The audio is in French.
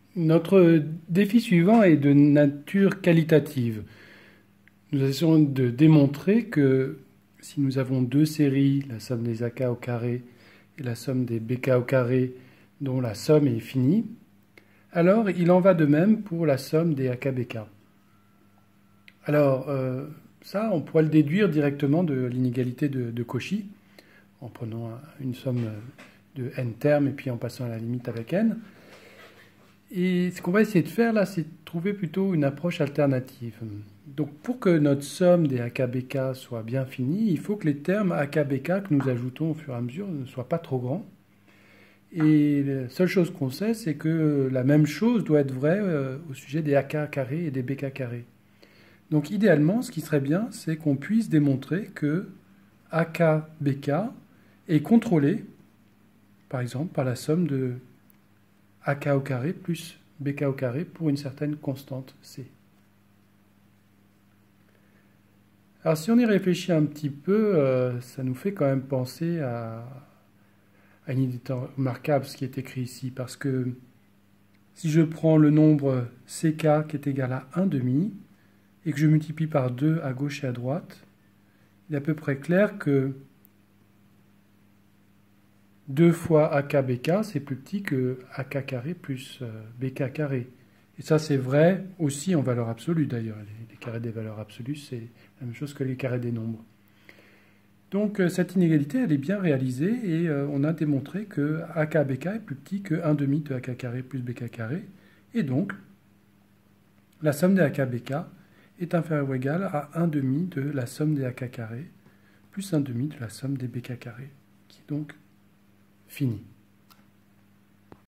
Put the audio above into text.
Notre défi suivant est de nature qualitative. Nous essayons de démontrer que si nous avons deux séries, la somme des AK au carré et la somme des BK au carré, dont la somme est finie, alors il en va de même pour la somme des AK-BK. Alors, ça, on pourrait le déduire directement de l'inégalité de Cauchy, en prenant une somme de n termes et puis en passant à la limite avec n. Et ce qu'on va essayer de faire là, c'est de trouver plutôt une approche alternative. Donc pour que notre somme des AK-BK soit bien finie, il faut que les termes AK-BK que nous ajoutons au fur et à mesure ne soient pas trop grands. Et la seule chose qu'on sait, c'est que la même chose doit être vraie au sujet des AK carrés et des BK carrés. Donc idéalement, ce qui serait bien, c'est qu'on puisse démontrer que AK-BK est contrôlé, par exemple, par la somme de AK au carré plus BK au carré pour une certaine constante C. Alors si on y réfléchit un petit peu, ça nous fait quand même penser à une idée remarquable, ce qui est écrit ici, parce que si je prends le nombre CK qui est égal à 1 demi, et que je multiplie par 2 à gauche et à droite, il est à peu près clair que 2 fois AK-BK, c'est plus petit que AK carré plus BK carré. Et ça, c'est vrai aussi en valeur absolue, d'ailleurs. Les carrés des valeurs absolues, c'est la même chose que les carrés des nombres. Donc, cette inégalité, elle est bien réalisée, et on a démontré que AK-BK est plus petit que 1 demi de AK carré plus BK carré. Et donc, la somme des AK-BK est inférieure ou égale à 1 demi de la somme des AK carrés plus 1 demi de la somme des BK carrés, qui est donc fini.